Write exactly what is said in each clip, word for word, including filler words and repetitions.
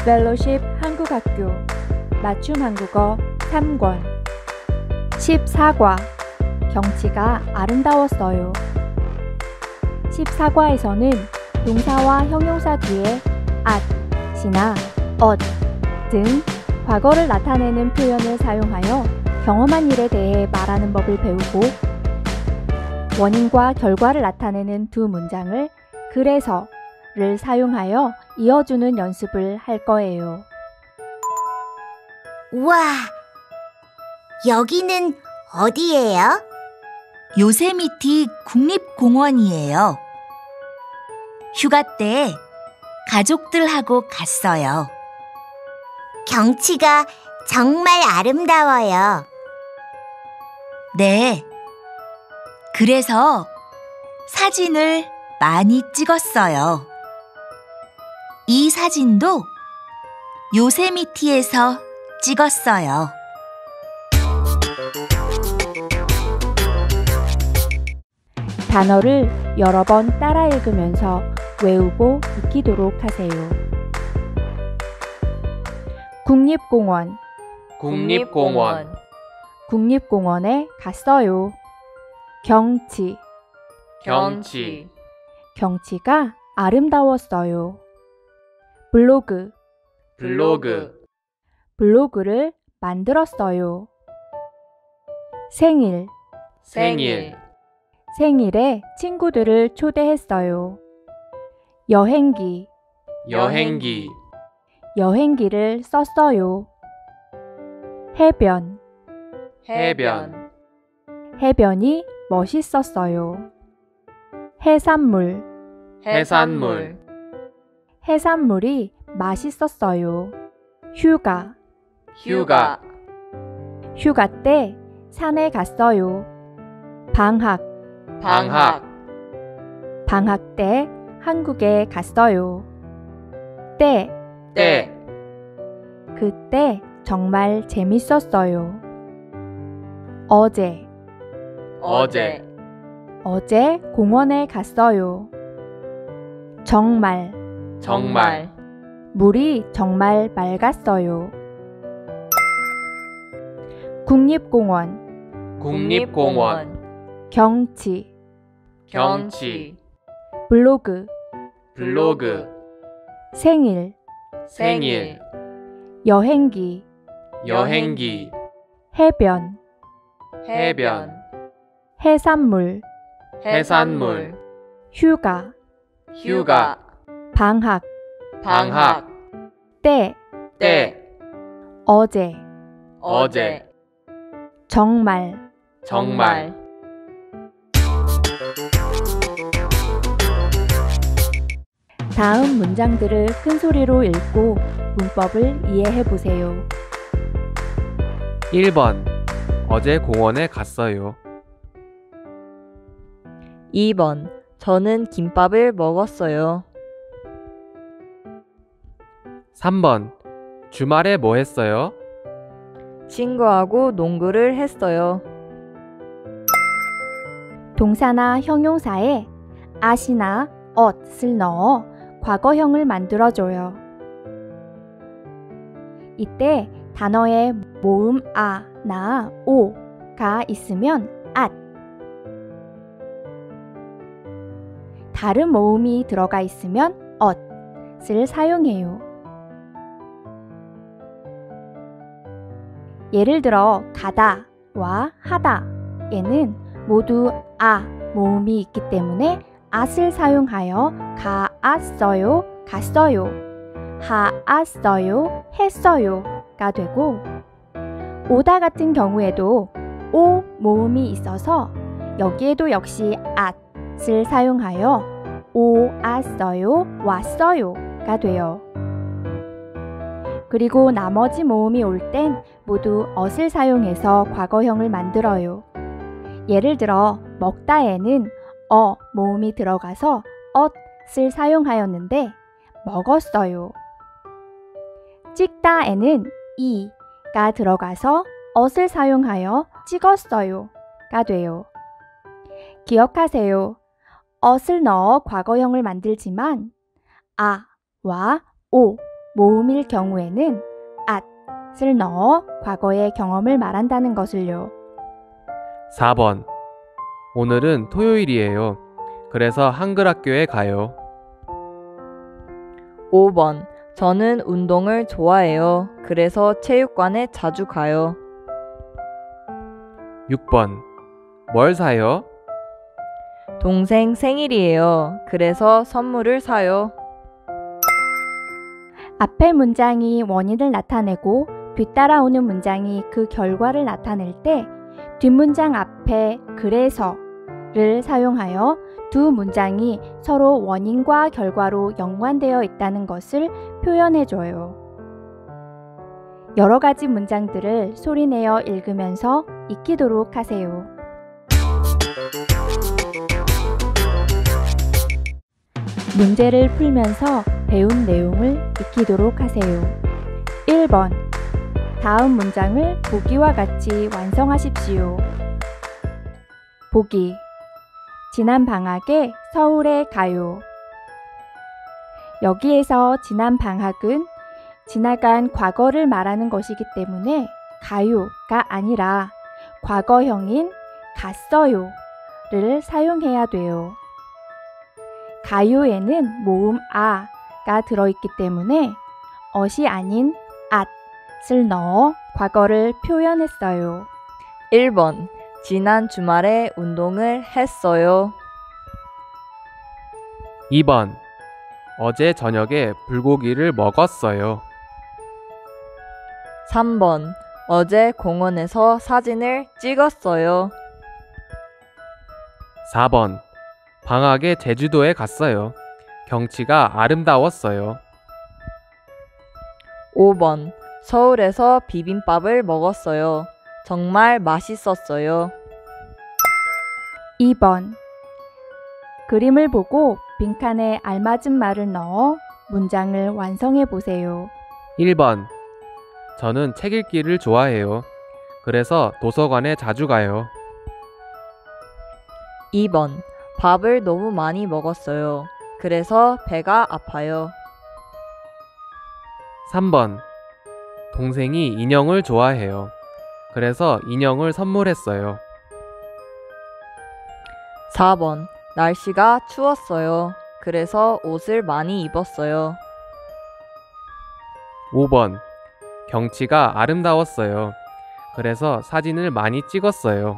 펠로십 한국학교 맞춤 한국어 삼 권 십사 과 경치가 아름다웠어요. 십사 과에서는 동사와 형용사 뒤에 at이나 엇 등 과거를 나타내는 표현을 사용하여 경험한 일에 대해 말하는 법을 배우고 원인과 결과를 나타내는 두 문장을 그래서를 사용하여 이어주는 연습을 할 거예요. 우와, 여기는 어디예요? 요세미티 국립공원이에요. 휴가 때 가족들하고 갔어요. 경치가 정말 아름다워요. 네. 그래서 사진을 많이 찍었어요. 이 사진도 요세미티에서 찍었어요. 단어를 여러 번 따라 읽으면서 외우고 익히도록 하세요. 국립공원 국립공원 국립공원에 갔어요. 경치 경치 경치가 아름다웠어요. 블로그 블로그 블로그를 만들었어요. 생일 생일 생일에 친구들을 초대했어요. 여행기 여행기 여행기를 썼어요. 해변 해변 해변이 멋있었어요. 해산물 해산물 해산물이 맛있었어요. 휴가 휴가 휴가 때 산에 갔어요. 방학 방학 방학 때 한국에 갔어요. 때 때 그때 정말 재밌었어요. 어제 어제 어제 공원에 갔어요. 정말 정말 물이 정말 맑았어요. 국립공원 국립공원 경치 경치 블로그 블로그 생일 생일 여행기 여행기 해변 해변 해산물 해산물 휴가 휴가 방학 방학 때 때 어제 어제 정말 정말 다음 문장들을 큰 소리로 읽고 문법을 이해해 보세요. 일 번 어제 공원에 갔어요. 이 번 저는 김밥을 먹었어요. 삼 번 주말에 뭐 했어요? 친구하고 농구를 했어요. 동사나 형용사에 at이나 엇을 넣어 과거형을 만들어줘요. 이때 단어에 모음 아, 나, 오가 있으면 at, 다른 모음이 들어가 있으면 엇을 사용해요. 예를 들어 가다와 하다에는 모두 아 모음이 있기 때문에 at을 사용하여 가았어요, 갔어요, 하았어요, 했어요가 되고 오다 같은 경우에도 오 모음이 있어서 여기에도 역시 at을 사용하여 오았어요, 왔어요가 돼요. 그리고 나머지 모음이 올 땐 모두 엇을 사용해서 과거형을 만들어요. 예를 들어 먹다에는 어 모음이 들어가서 엇을 사용하였는데 먹었어요. 찍다에는 이가 들어가서 엇을 사용하여 찍었어요가 돼요. 기억하세요. 엇을 넣어 과거형을 만들지만 아와 오 모음일 경우에는 at을 넣어 과거의 경험을 말한다는 것을요. 사 번. 오늘은 토요일이에요. 그래서 한글 학교에 가요. 오 번. 저는 운동을 좋아해요. 그래서 체육관에 자주 가요. 육 번. 뭘 사요? 동생 생일이에요. 그래서 선물을 사요. 앞의 문장이 원인을 나타내고 뒤따라오는 문장이 그 결과를 나타낼 때 뒷문장 앞에 그래서를 사용하여 두 문장이 서로 원인과 결과로 연관되어 있다는 것을 표현해줘요. 여러 가지 문장들을 소리내어 읽으면서 익히도록 하세요. 문제를 풀면서 배운 내용을 익히도록 하세요. 일 번. 다음 문장을 보기와 같이 완성하십시오. 보기. 지난 방학에 서울에 가요. 여기에서 지난 방학은 지나간 과거를 말하는 것이기 때문에 가요가 아니라 과거형인 갔어요를 사용해야 돼요. 가요에는 모음 아가 들어있기 때문에 어시 아닌 at을 넣어 과거를 표현했어요. 일 번. 지난 주말에 운동을 했어요. 이 번. 어제 저녁에 불고기를 먹었어요. 삼 번. 어제 공원에서 사진을 찍었어요. 사 번. 방학에 제주도에 갔어요. 경치가 아름다웠어요. 오 번. 서울에서 비빔밥을 먹었어요. 정말 맛있었어요. 이 번. 그림을 보고 빈칸에 알맞은 말을 넣어 문장을 완성해 보세요. 일 번. 저는 책 읽기를 좋아해요. 그래서 도서관에 자주 가요. 이 번. 밥을 너무 많이 먹었어요. 그래서 배가 아파요. 삼 번. 동생이 인형을 좋아해요. 그래서 인형을 선물했어요. 사 번. 날씨가 추웠어요. 그래서 옷을 많이 입었어요. 오 번. 경치가 아름다웠어요. 그래서 사진을 많이 찍었어요.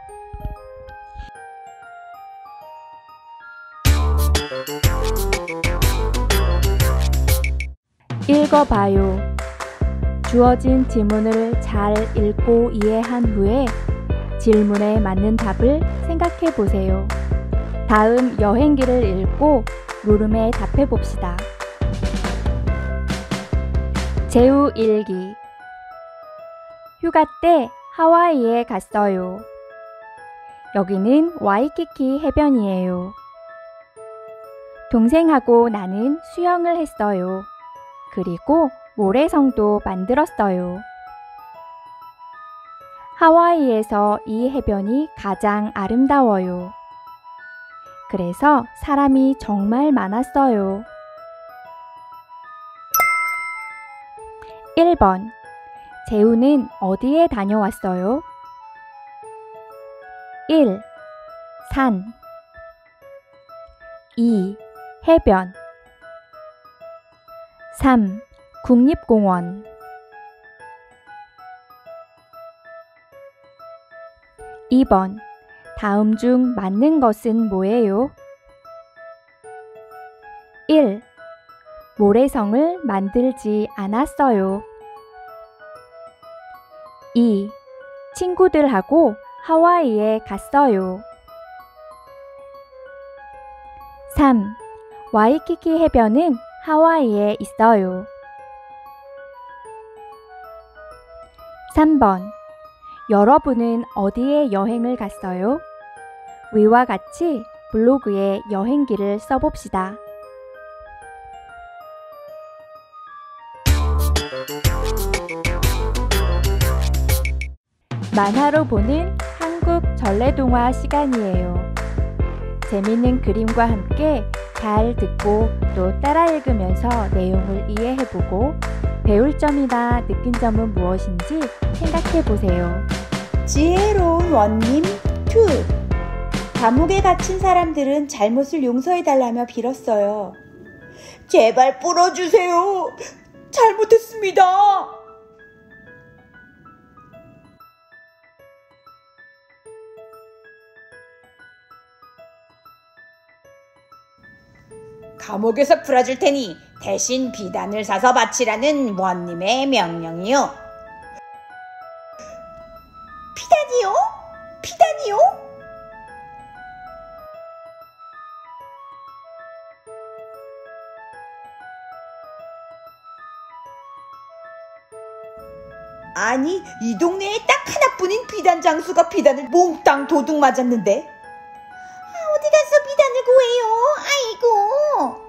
읽어봐요. 주어진 지문을 잘 읽고 이해한 후에 질문에 맞는 답을 생각해 보세요. 다음 여행기를 읽고 물음에 답해 봅시다. 제우 일기. 휴가 때 하와이에 갔어요. 여기는 와이키키 해변이에요. 동생하고 나는 수영을 했어요. 그리고 모래성도 만들었어요. 하와이에서 이 해변이 가장 아름다워요. 그래서 사람이 정말 많았어요. 일 번. 재우는 어디에 다녀왔어요? 일. 산. 이. 해변. 삼. 국립공원. 이 번. 다음 중 맞는 것은 뭐예요? 일. 모래성을 만들지 않았어요. 이. 친구들하고 하와이에 갔어요. 삼. 와이키키 해변은 하와이에 있어요. 삼 번. 여러분은 어디에 여행을 갔어요? 위와 같이 블로그에 여행기를 써봅시다. 만화로 보는 한국 전래동화 시간이에요. 재밌는 그림과 함께 잘 듣고 또 따라 읽으면서 내용을 이해해보고 배울 점이나 느낀 점은 무엇인지 생각해보세요. 지혜로운 원님 이. 감옥에 갇힌 사람들은 잘못을 용서해달라며 빌었어요. 제발 풀어주세요. 잘못했습니다. 감옥에서 풀어줄 테니 대신 비단을 사서 바치라는 원님의 명령이요. 비단이요? 비단이요? 아니, 이 동네에 딱 하나뿐인 비단 장수가 비단을 몽땅 도둑 맞았는데. 아, 어디 가서 비단을 구해요? 아이고.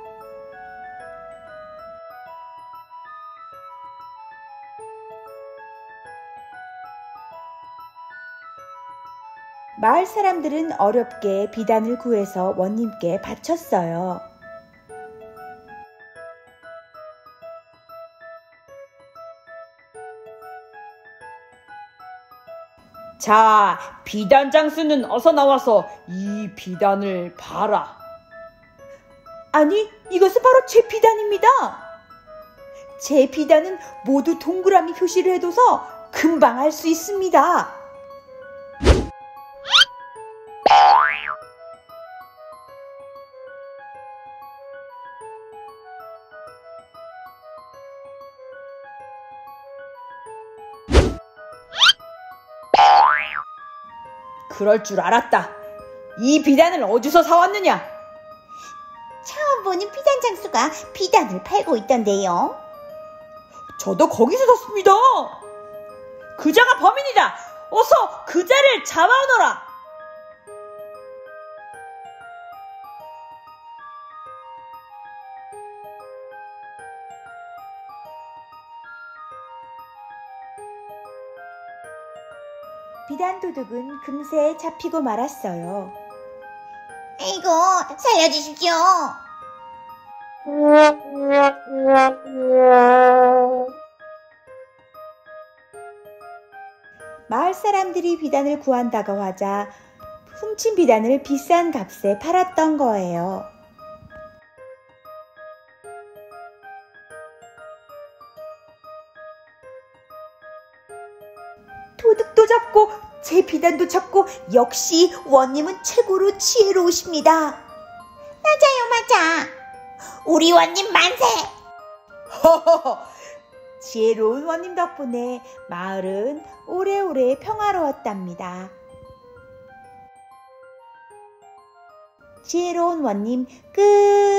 마을 사람들은 어렵게 비단을 구해서 원님께 바쳤어요. 자, 비단 장수는 어서 나와서 이 비단을 봐라. 아니, 이것은 바로 제 비단입니다. 제 비단은 모두 동그라미 표시를 해둬서 금방 알 수 있습니다. 그럴 줄 알았다. 이 비단을 어디서 사왔느냐? 처음 보는 비단 장수가 비단을 팔고 있던데요. 저도 거기서 샀습니다. 그자가 범인이다. 어서 그자를 잡아오너라. 비단 도둑은 금세 잡히고 말았어요. 아이고, 살려주십시오. 마을 사람들이 비단을 구한다고 하자 훔친 비단을 비싼 값에 팔았던 거예요. 도둑도 잡고 제 비단도 찾고 역시 원님은 최고로 지혜로우십니다. 맞아요, 맞아. 우리 원님 만세! 허허허. 지혜로운 원님 덕분에 마을은 오래오래 평화로웠답니다. 지혜로운 원님 끝.